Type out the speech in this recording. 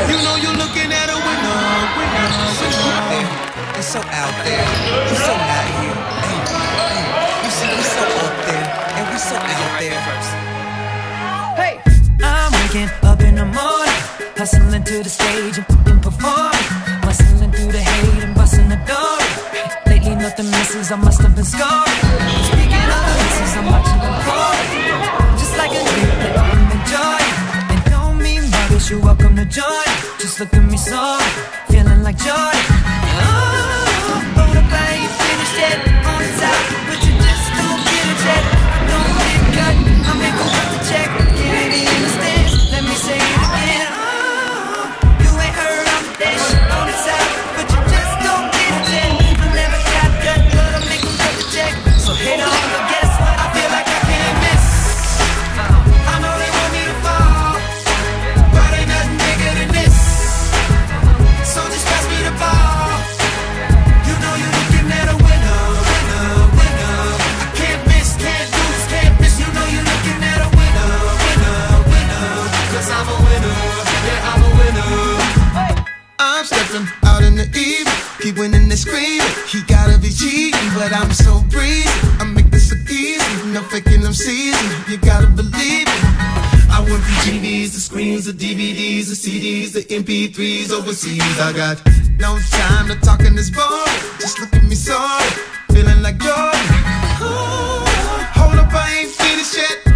You know you're looking at a winner. It's so out there, you're so not here. You see, we so up there, and we so out there. Hey, I'm waking up in the morning, hustling to the stage and performing, muscling through the hate and busting the door. Lately nothing misses, I must have been scoring. Speaking of the misses, I'm watching them pouring, just like a drink that I'm enjoying. And don't mean muggers, you're welcome to join. Just look at me so, feeling like joy. Hold up, I ain't finished yet. On top, but you just don't get it yet. Don't get cut, I make them cut the check. Get it in the stands, let me say it again. You ain't heard I'm that shit on the top, but you just don't get it yet. I never got cut, but I make them cut the check. So hate on, but guess what? I feel like I can't miss. I know they want me to fall, but ain't nothing bigger than this. So just pass me the ball. You know you're looking at a winner, winner, winner. I can't miss, can't lose, can't miss. You know you're looking at a winner, winner, winner. Cause I'm a winner, yeah, I'm a winner. I'm stepping out in the evening, keep winning and screaming. He gotta be cheating, but I'm so breezy. I make this look easy, no faking them season. You gotta believe it. I went from GDs to screens to DVDs to CDs to MP3s overseas. I got no time to talk in this boring. Just look at me sorry, feeling like Jordan. Hold up, I ain't finished yet.